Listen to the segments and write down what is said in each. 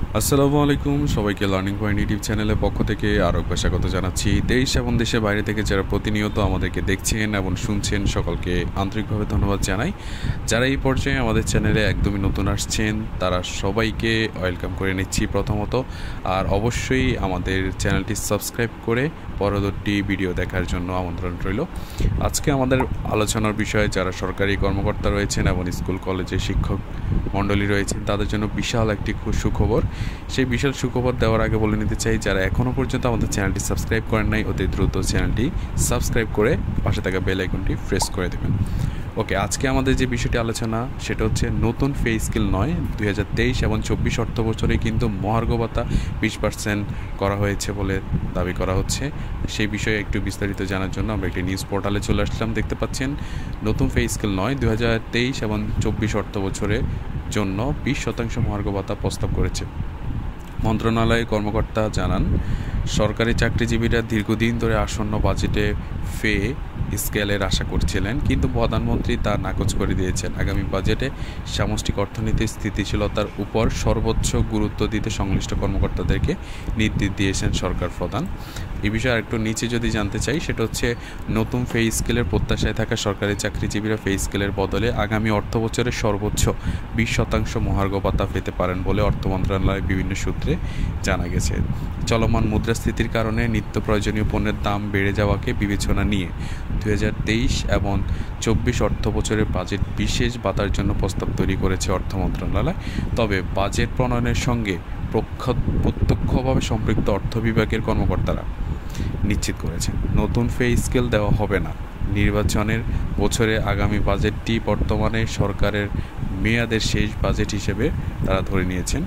আসসালামু আলাইকুম সবাইকে লার্নিং পয়েন্ট ইউটিউব চ্যানেলের পক্ষ থেকে আরও একবার স্বাগত জানাচ্ছি। দেশ এবং দেশের বাইরে থেকে যারা প্রতিনিয়ত আমাদেরকে দেখছেন এবং শুনছেন সকলকে আন্তরিকভাবে ধন্যবাদ জানাই। যারা এই পর্যায়ে আমাদের চ্যানেলে একদমই নতুন আসছেন তারা সবাইকে ওয়েলকাম করে নিচ্ছি প্রথমত। আর অবশ্যই আমাদের চ্যানেলটি সাবস্ক্রাইব করে পরবর্তী ভিডিও দেখার জন্য আমন্ত্রণ রইল। আজকে আমাদের আলোচনার বিষয়ে যারা সরকারি কর্মকর্তা রয়েছেন এবং স্কুল কলেজে শিক্ষক মণ্ডলী রয়েছেন তাদের জন্য বিশাল একটি সুখবর। সেই বিশাল সুখবর দেওয়ার আগে বলে নিতে চাই, যারা এখনও পর্যন্ত আমাদের চ্যানেলটি সাবস্ক্রাইব করেন নাই অতি দ্রুত চ্যানেলটি সাবস্ক্রাইব করে পাশে থাকা বেল আইকনটি প্রেস করে দেবেন। ওকে, আজকে আমাদের যে বিষয়টি আলোচনা সেটা হচ্ছে নতুন পে স্কেল নয়, 2023 এবং 24 অর্থ বছরে কিন্তু মহার্ঘ ভাতা 20% করা হয়েছে বলে দাবি করা হচ্ছে। সেই বিষয়ে একটু বিস্তারিত জানার জন্য আমরা একটি নিউজ পোর্টালে চলে আসলাম। দেখতে পাচ্ছেন নতুন পে স্কেল নয়, 2023 এবং 24 অর্থ বছরের জন্য 20% মহার্ঘ ভাতা প্রস্তাব করেছে। মন্ত্রণালয়ের কর্মকর্তা জানান, সরকারি চাকরিজীবীরা দীর্ঘদিন ধরে আসন্ন বাজেটে পে স্কেলের আশা করছিলেন, কিন্তু প্রধানমন্ত্রী তা নাকচ করে দিয়েছেন। আগামী বাজেটে সামষ্টিক অর্থনীতির স্থিতিশীলতার উপর সর্বোচ্চ গুরুত্ব দিতে সংশ্লিষ্ট কর্মকর্তাদেরকে নির্দেশ দিয়েছেন সরকার প্রধান। এই বিষয়ে আরেকটু নিচে যদি জানতে চাই, সেটা হচ্ছে নতুন পে স্কেলের প্রত্যাশায় থাকা সরকারি চাকরিজীবীরা পে স্কেলের বদলে আগামী অর্থ বছরে সর্বোচ্চ 20% মহার্ঘ ভাতা পেতে পারেন বলে অর্থ মন্ত্রণালয়ের বিভিন্ন সূত্রে জানা গেছে। চলমান মুদ্রাস্ফীতির কারণে নিত্য প্রয়োজনীয় পণ্যের দাম বেড়ে যাওয়াকে বিবেচনা নিয়ে 2023 এবং 24 অর্থ বছরের বাজেট বিশেষ ভাতার জন্য প্রস্তাব তৈরি করেছে অর্থ মন্ত্রণালয়। তবে বাজেট প্রণয়নের সঙ্গে প্রত্যক্ষভাবে সম্পৃক্ত অর্থ বিভাগের কর্মকর্তারা নিশ্চিত করেছেন, নতুন পে স্কেল দেওয়া হবে না। নির্বাচনের বছরে আগামী বাজেটটি বর্তমানে সরকারের মেয়াদের শেষ বাজেট হিসেবে তারা ধরে নিয়েছেন।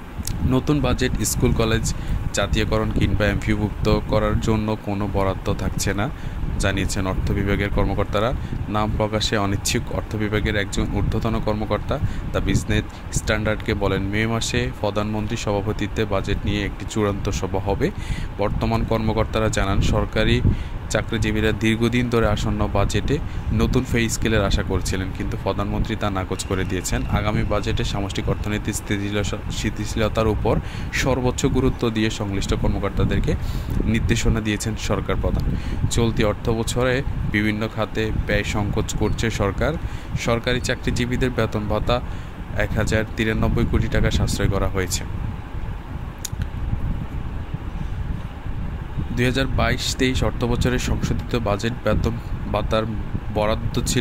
নতুন বাজেট স্কুল কলেজ জাতীয়করণ কিংবা এমপিওভুক্ত করার জন্য কোনো বরাদ্দ থাকছে না জানিয়েছেন অর্থ বিভাগের কর্মকর্তারা। নাম প্রকাশে অনিচ্ছুক অর্থ বিভাগের একজন ঊর্ধ্বতন কর্মকর্তা দ্য বিজনেস স্ট্যান্ডার্ডকে বলেন, মে মাসে প্রধানমন্ত্রীর সভাপতিত্বে বাজেট নিয়ে একটি চূড়ান্ত সভা হবে। বর্তমান কর্মকর্তারা জানান, সরকারি চাকরিজীবীরা দীর্ঘদিন ধরে আসন্ন বাজেটে নতুন পে স্কেলের আশা করছিলেন, কিন্তু প্রধানমন্ত্রী তা নাকচ করে দিয়েছেন। আগামী বাজেটে সামষ্টিক অর্থনীতির স্থিতিশীলতার উপর সর্বোচ্চ গুরুত্ব দিয়ে সংশ্লিষ্ট কর্মকর্তাদেরকে নির্দেশনা দিয়েছেন সরকার প্রধান। চলতি অর্থ বছরে বিভিন্ন খাতে ব্যয় সংকোচ করছে সরকার। সরকারি চাকরিজীবীদের বেতন ভাতা 1093 কোটি টাকা সাশ্রয় করা হয়েছে। 2022-23 অর্থ বছরের সংশোধিত বাজেট বেতন ভাতার বরাদ্দ ছিল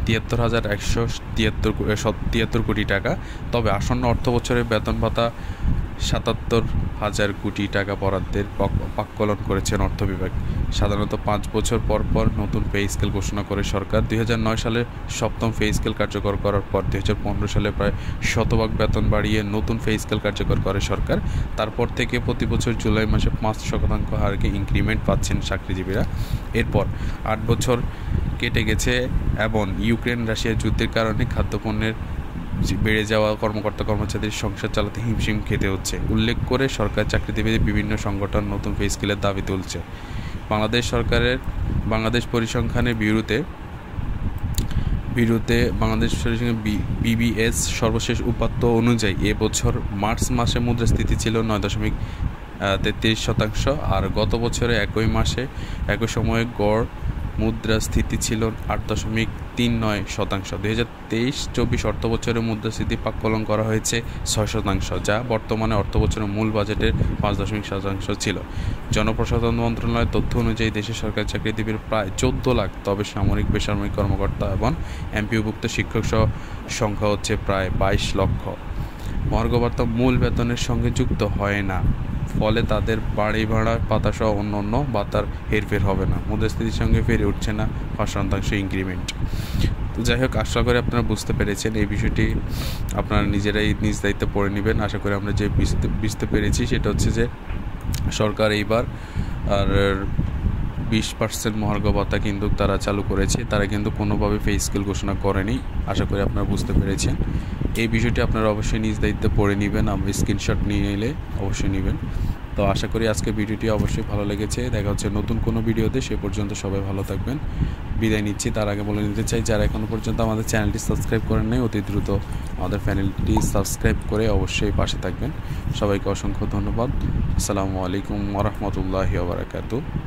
73,173 কোটি টাকা। তবে আসন্ন অর্থ বছরের বেতন ভাতা 77,000 কোটি টাকা বরাদ্দের প্রাক্কলন করেছেন অর্থ বিভাগ। সাধারণত 5 বছর পর পর নতুন পে স্কেল ঘোষণা করে সরকার। 2009 সালে সপ্তম পে স্কেল কার্যকর করার পর 2015 সালে প্রায় শতভাগ বেতন বাড়িয়ে নতুন পে স্কেল কার্যকর করে সরকার। তারপর থেকে প্রতি বছর জুলাই মাসে 5% হারে ইনক্রিমেন্ট পাচ্ছেন চাকরিজীবীরা। এরপর 8 বছর কেটে গেছে এবং ইউক্রেন রাশিয়া যুদ্ধের কারণে খাদ্যপণ্যের বেড়ে যাওয়া কর্মচারীদের সংসার চালাতে হিমশিম খেতে হচ্ছে উল্লেখ করে সরকার চাকরিজীবীদের বিভিন্ন সংগঠন নতুন পে স্কেলের দাবি তুলছে। বাংলাদেশ পরিসংখ্যানের বাংলাদেশ বিবিএস সর্বশেষ উপাত্ত অনুযায়ী এবছর মার্চ মাসে মুদ্রাস্ফীতি ছিল 9.33%, আর গত বছরে একই সময়ে গড় মুদ্রাস্ফীতি ছিল 8.39%। 2023-24 অর্থ বছরের মুদ্রাস্ফীতি প্রাক্কলন করা হয়েছে 6%, যা বর্তমানে অর্থ বছরের মূল বাজেটের 5.7% ছিল। জনপ্রশাসন মন্ত্রণালয়ের তথ্য অনুযায়ী দেশের সরকারি চাকরিজীবীর প্রায় 14 লাখ, তবে সামরিক বেসামরিক কর্মকর্তা এবং এমপিওভুক্ত শিক্ষক সহ সংখ্যা হচ্ছে প্রায় 22 লক্ষ। মহার্ঘ ভাতা মূল বেতনের সঙ্গে যুক্ত হয় না, ফলে তাদের বাড়ি ভাড়া পাতাসহ অন্য ভাতার হেরফের হবে না। মুদ্রাস্ফীতির সঙ্গে ফেরে উঠছে না 5% ইনক্রিমেন্ট। তো যাই হোক, আশা করি আপনারা বুঝতে পেরেছেন। এই বিষয়টি আপনারা নিজেরাই নিজ দায়িত্বে পড়ে নেবেন। আশা করি আমরা যে বুঝতে পেরেছি সেটা হচ্ছে যে সরকার এইবার আর 20% মহার্ঘ ভাতা কিন্তু তারা চালু করেছে, তারা কিন্তু কোনোভাবে পে স্কেল ঘোষণা করেনি। আশা করি আপনারা বুঝতে পেরেছেন। এই বিষয়টি আপনারা অবশ্যই নিজ দায়িত্বে পড়ে নেবেন, স্ক্রিনশট নিয়ে নিলে অবশ্যই নেবেন। তো আশা করি আজকে ভিডিওটি অবশ্যই ভালো লেগেছে। দেখা হচ্ছে নতুন কোনো ভিডিওতে, সে পর্যন্ত সবাই ভালো থাকবেন। বিদায় নিচ্ছি। তার আগে বলে নিতে চাই, যারা এখনও পর্যন্ত আমাদের চ্যানেলটি সাবস্ক্রাইব করেন নাই, অতি দ্রুত আমাদের চ্যানেলটি সাবস্ক্রাইব করে অবশ্যই পাশে থাকবেন। সবাইকে অসংখ্য ধন্যবাদ। আসসালামু আলাইকুম ওয়া রাহমাতুল্লাহি ওয়া বারাকাতুহু।